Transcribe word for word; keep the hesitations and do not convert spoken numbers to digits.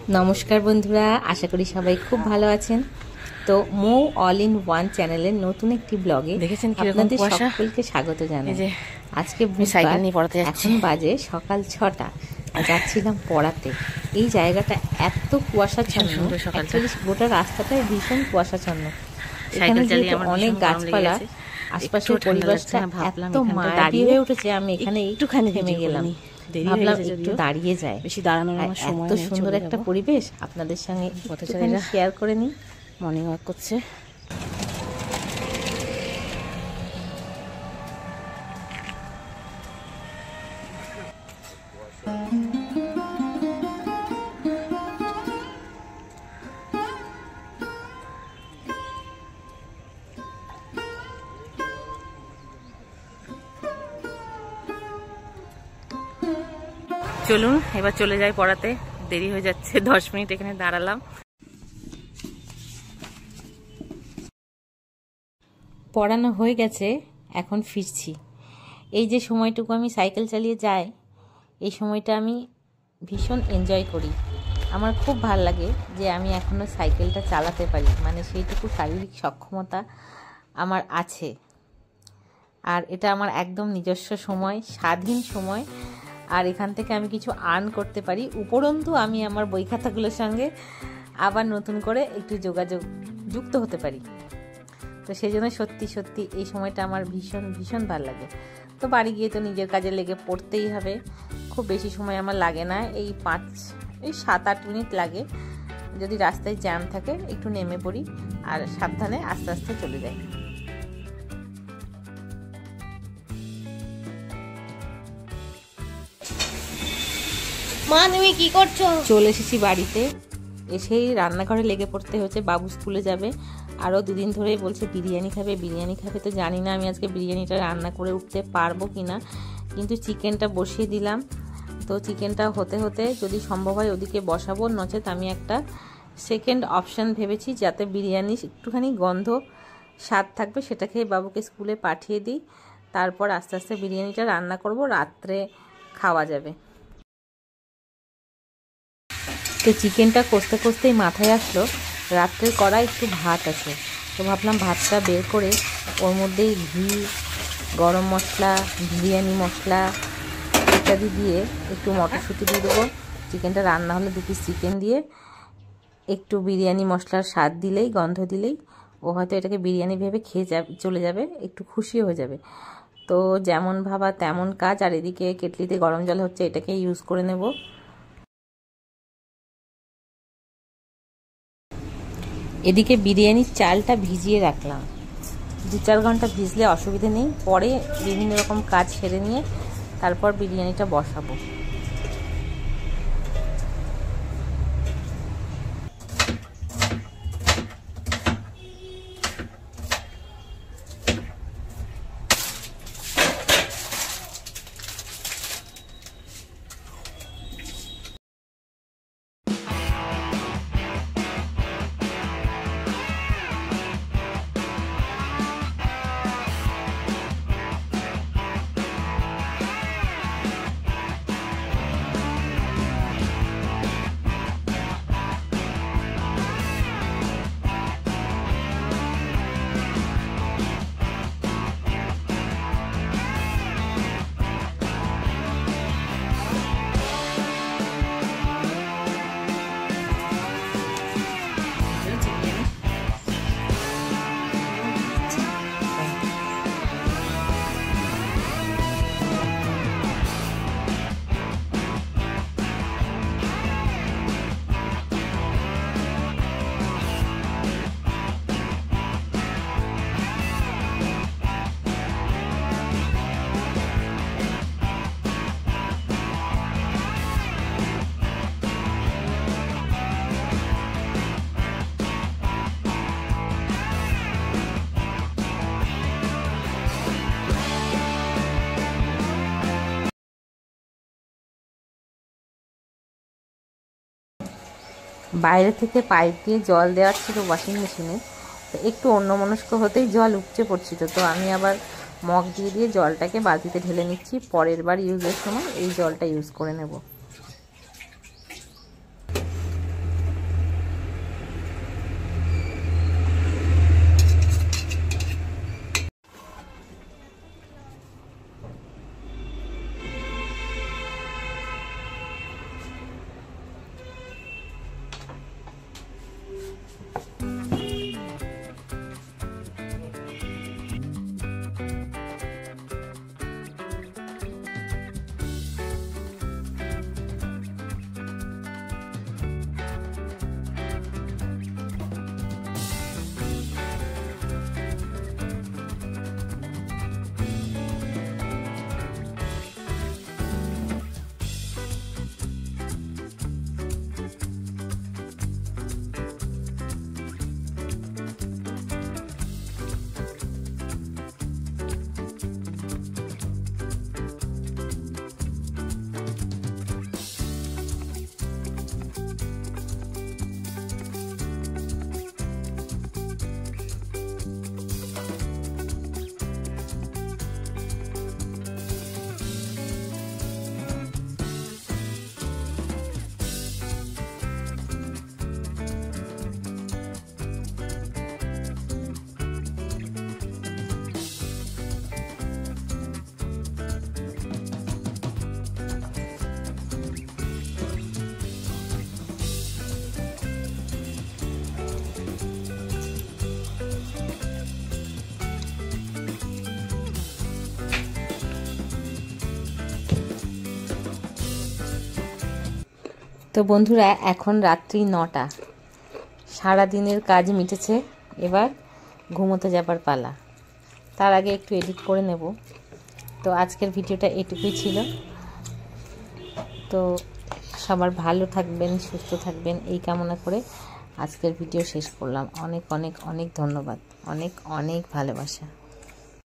নমস্কার বন্ধুরা, আশা করি সবাই খুব ভালো আছেন। তো মো অল ইন ওয়ান চ্যানেলের নতুন একটি ব্লগে দেখেছেন আপনাদের সকলকে স্বাগত জানাই। আজকে সাইকেল নিয়ে পড়াতে যাচ্ছি, এখন বাজে সকাল ছটা। যাচ্ছিলাম পড়াতে। এই জায়গাটা এত কুয়াশাচ্ছন্ন, অ্যাকচুয়ালি গোটা রাস্তাটাই ভীষণ কুয়াশাচ্ছন্ন। এখানে যেহেতু অনেক গাছপালা, আশপাশের পরিবেশটা এত মায়াবী হয়ে উঠেছে, আমি এখানে একটুখানি থেমে গেলাম, ভাবলাম একটু দাঁড়িয়ে যায়। বেশি দাঁড়ানোর আমার সময় নেই। এত সুন্দর একটা পরিবেশ আপনাদের সঙ্গে পথচারীরা শেয়ার করে নিই। মর্নিং ওয়াক করছে। চলুন এবার চলে যাই পড়াতে, দেরি হয়ে যাচ্ছে। দশ মিনিট এখানে দাঁড়ালাম। পড়ানো হয়ে গেছে, এখন ফিরছি। এই যে সময়টুকু আমি সাইকেল চালিয়ে যাই, এই সময়টা আমি ভীষণ এনজয় করি। আমার খুব ভাল লাগে যে আমি এখনও সাইকেলটা চালাতে পারি, মানে সেইটুকু শারীরিক সক্ষমতা আমার আছে। আর এটা আমার একদম নিজস্ব সময়, স্বাধীন সময়। আর এখান থেকে আমি কিছু আর্ন করতে পারি। উপরন্তু আমি আমার বই খাতাগুলোর সঙ্গে আবার নতুন করে একটু যোগাযোগ যুক্ত হতে পারি। তো সেই জন্য সত্যি সত্যি এই সময়টা আমার ভীষণ ভীষণ ভালো লাগে। তো বাড়ি গিয়ে তো নিজের কাজে লেগে পড়তেই হবে। খুব বেশি সময় আমার লাগে না, এই পাঁচ এই সাত আট মিনিট লাগে। যদি রাস্তায় জ্যাম থাকে একটু নেমে পড়ি আর সাবধানে আস্তে আস্তে চলে যাই। মা তুমি কি করছো? চলে এসেছি বাড়িতে, এসেই রান্নাঘরে লেগে পড়তে হচ্ছে। বাবু স্কুলে যাবে, আরও দুদিন ধরেই বলছে বিরিয়ানি খাবে বিরিয়ানি খাবে। তো জানি না আমি আজকে বিরিয়ানিটা রান্না করে উঠতে পারবো কি না, কিন্তু চিকেনটা বসিয়ে দিলাম। তো চিকেনটা হতে হতে যদি সম্ভব হয় ওদিকে বসাবো, নচেত আমি একটা সেকেন্ড অপশান ভেবেছি, যাতে বিরিয়ানি একটুখানি গন্ধ স্বাদ থাকবে, সেটা খেয়ে বাবুকে স্কুলে পাঠিয়ে দিই। তারপর আস্তে আস্তে বিরিয়ানিটা রান্না করব, রাত্রে খাওয়া যাবে। তো চিকেনটা কষতে কষতেই মাথায় আসলো রাত্রের করা একটু ভাত আছে। তো ভাবলাম ভাতটা বের করে ওর মধ্যেই ঘি, গরম মশলা, বিরিয়ানি মশলা ইত্যাদি দিয়ে একটু মটরশুঁটি দিয়ে দেবো। চিকেনটা রান্না হলে দু পিস চিকেন দিয়ে একটু বিরিয়ানি মশলার স্বাদ দিলেই, গন্ধ দিলেই ও হয়তো এটাকে বিরিয়ানি ভেবে খেয়ে যাবে, চলে যাবে, একটু খুশি হয়ে যাবে। তো যেমন ভাবা তেমন কাজ। আর এদিকে কেটলিতে গরম জল হচ্ছে, এটাকে ইউজ করে নেব। এদিকে বিরিয়ানির চালটা ভিজিয়ে রাখলাম, দু চার ঘন্টা ভিজলে অসুবিধে নেই। পরে বিভিন্ন রকম কাজ সেরে নিয়ে তারপর বিরিয়ানিটা বসাবো। বাইরে থেকে পাইপ দিয়ে জল দেওয়ার ছিল ওয়াশিং মেশিনে, তো একটু অন্যমনস্ক হতেই জল উপচে পড়ছিল। তো আমি আবার মগ দিয়ে দিয়ে জলটাকে বালতিতে ঢেলে নিচ্ছি, পরের বার ইউজের সময় এই জলটা ইউজ করে নেব। তো বন্ধুরা, এখন রাত্রি নটা, সারা দিনের কাজ মিটেছে, এবার ঘুমোতে যাবার পালা। তার আগে একটু এডিট করে নেব। তো আজকের ভিডিওটা এটুকুই ছিল। তো সবার ভালো থাকবেন, সুস্থ থাকবেন এই কামনা করে আজকের ভিডিও শেষ করলাম। অনেক অনেক অনেক ধন্যবাদ, অনেক অনেক ভালোবাসা।